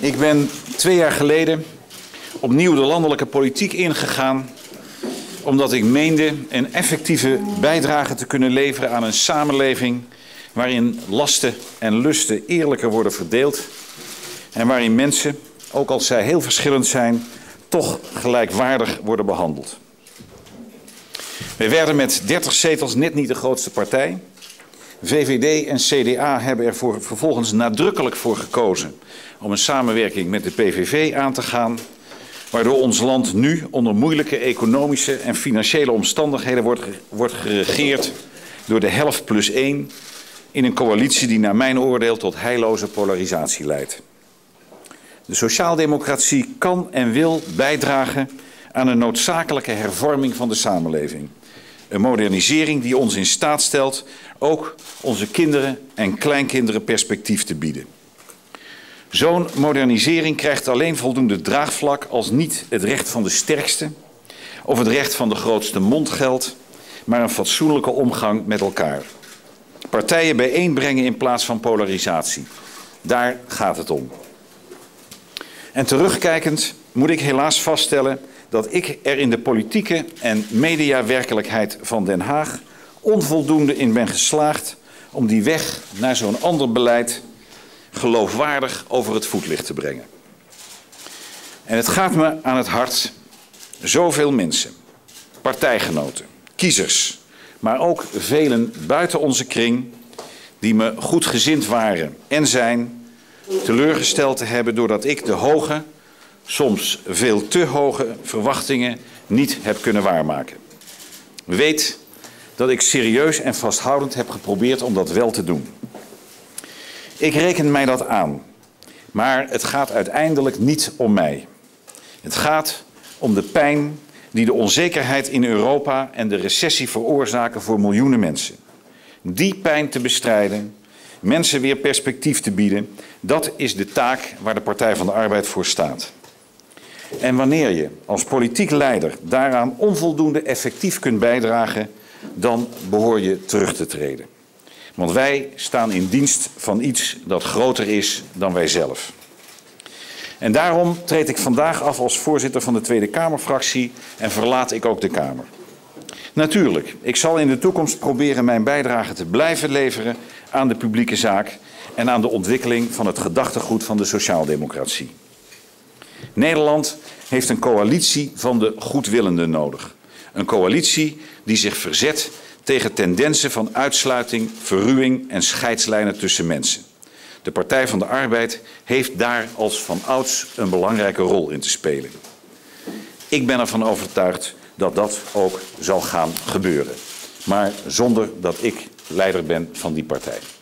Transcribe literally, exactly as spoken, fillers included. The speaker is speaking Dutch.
Ik ben twee jaar geleden opnieuw de landelijke politiek ingegaan, omdat ik meende een effectieve bijdrage te kunnen leveren aan een samenleving waarin lasten en lusten eerlijker worden verdeeld en waarin mensen, ook als zij heel verschillend zijn, toch gelijkwaardig worden behandeld. Wij werden met dertig zetels net niet de grootste partij. V V D en C D A hebben er voor, vervolgens nadrukkelijk voor gekozen om een samenwerking met de P V V aan te gaan, waardoor ons land nu onder moeilijke economische en financiële omstandigheden wordt, wordt geregeerd door de helft plus één in een coalitie die naar mijn oordeel tot heilloze polarisatie leidt. De sociaaldemocratie kan en wil bijdragen aan een noodzakelijke hervorming van de samenleving. Een modernisering die ons in staat stelt ook onze kinderen en kleinkinderen perspectief te bieden. Zo'n modernisering krijgt alleen voldoende draagvlak als niet het recht van de sterkste of het recht van de grootste mond geldt, maar een fatsoenlijke omgang met elkaar. Partijen bijeenbrengen in plaats van polarisatie. Daar gaat het om. En terugkijkend moet ik helaas vaststellen dat ik er in de politieke en mediawerkelijkheid van Den Haag onvoldoende in ben geslaagd om die weg naar zo'n ander beleid geloofwaardig over het voetlicht te brengen. En het gaat me aan het hart, zoveel mensen, partijgenoten, kiezers, maar ook velen buiten onze kring die me goedgezind waren en zijn, teleurgesteld te hebben doordat ik de hoge, soms veel te hoge verwachtingen niet heb kunnen waarmaken. Weet dat ik serieus en vasthoudend heb geprobeerd om dat wel te doen. Ik reken mij dat aan, maar het gaat uiteindelijk niet om mij. Het gaat om de pijn die de onzekerheid in Europa en de recessie veroorzaken voor miljoenen mensen. Die pijn te bestrijden, mensen weer perspectief te bieden, dat is de taak waar de Partij van de Arbeid voor staat. En wanneer je als politiek leider daaraan onvoldoende effectief kunt bijdragen, dan behoor je terug te treden. Want wij staan in dienst van iets dat groter is dan wij zelf. En daarom treed ik vandaag af als voorzitter van de Tweede Kamerfractie en verlaat ik ook de Kamer. Natuurlijk, ik zal in de toekomst proberen mijn bijdrage te blijven leveren aan de publieke zaak en aan de ontwikkeling van het gedachtegoed van de sociaaldemocratie. Nederland heeft een coalitie van de goedwillenden nodig. Een coalitie die zich verzet tegen tendensen van uitsluiting, verruwing en scheidslijnen tussen mensen. De Partij van de Arbeid heeft daar als van ouds een belangrijke rol in te spelen. Ik ben ervan overtuigd dat dat ook zal gaan gebeuren. Maar zonder dat ik leider ben van die partij.